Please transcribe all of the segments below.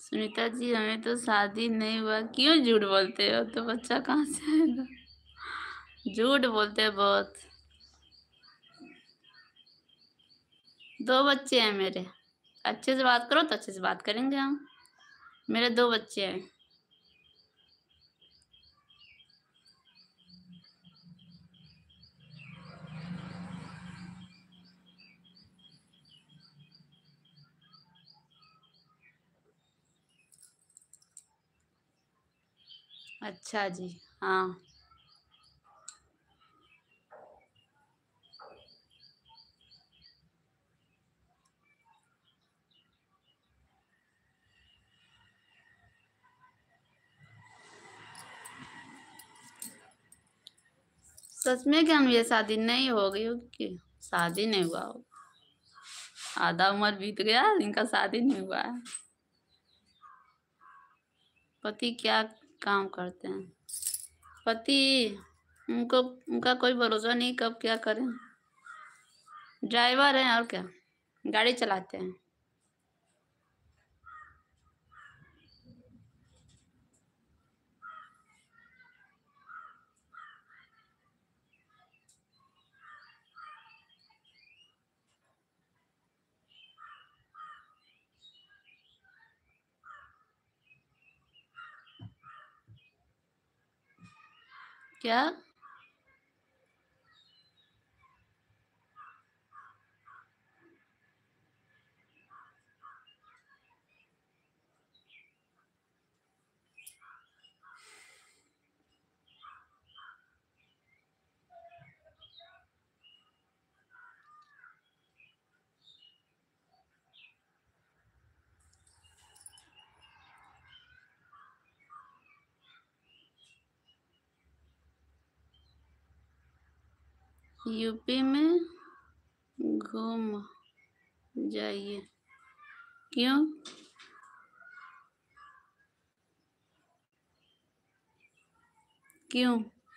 सुनीता जी हमें तो शादी नहीं हुआ। क्यों झूठ बोलते हो? तो बच्चा कहाँ से आएगा? झूठ बोलते हैं बहुत। 2 बच्चे हैं मेरे। अच्छे से बात करो तो अच्छे से बात करेंगे हम। मेरे 2 बच्चे हैं। अच्छा जी। हाँ। सच में क्या मेरी शादी नहीं हो गई होगी? शादी नहीं हुआ हो। आधा उम्र बीत गया, इनका शादी नहीं हुआ है। पति क्या काम करते हैं? पति, उनको उनका कोई भरोसा नहीं, कब क्या करें। ड्राइवर हैं और क्या, गाड़ी चलाते हैं। क्या? यूपी में घूम जाइए। क्यों? क्यों?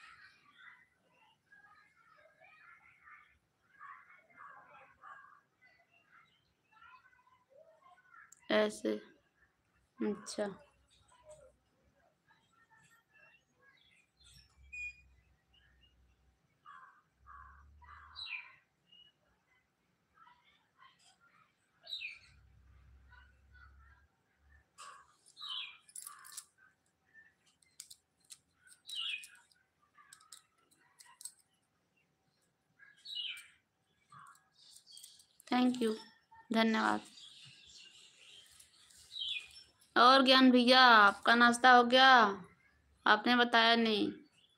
ऐसे? अच्छा। थैंक यू, धन्यवाद। और ज्ञान भैया, आपका नाश्ता हो गया? आपने बताया नहीं।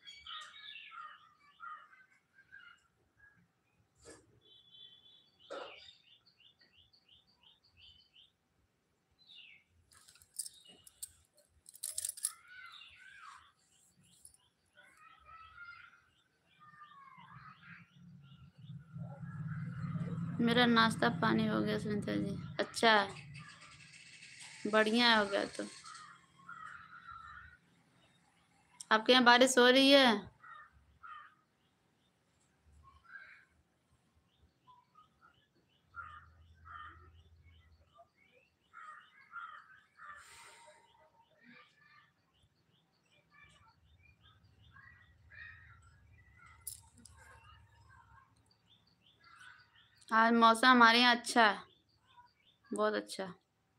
मेरा नाश्ता पानी हो गया सुनीता जी। अच्छा है, बढ़िया हो गया। तो आपके यहाँ बारिश हो रही है? आज मौसम हमारे यहाँ अच्छा है, बहुत अच्छा।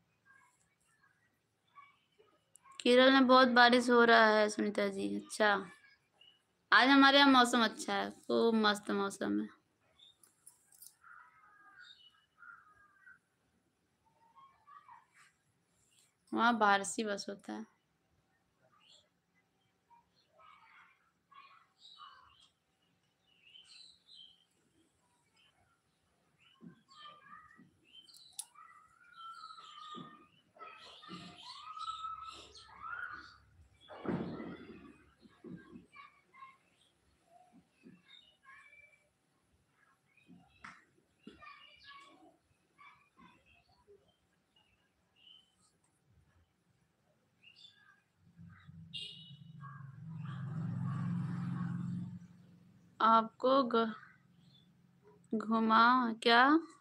केरल में बहुत बारिश हो रहा है सुनीता जी। अच्छा, आज हमारे यहाँ मौसम अच्छा है, खूब मस्त मौसम है। वहाँ बारिश ही बस होता है। आपको घुमा क्या?